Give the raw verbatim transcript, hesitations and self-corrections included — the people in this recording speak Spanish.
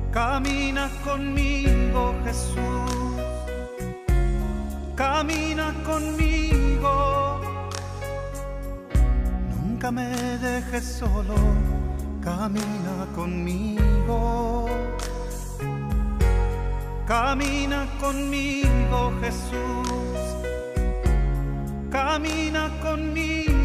Camina conmigo, Jesús, camina conmigo, nunca me dejes solo, camina conmigo. Camina conmigo, Jesús, camina conmigo.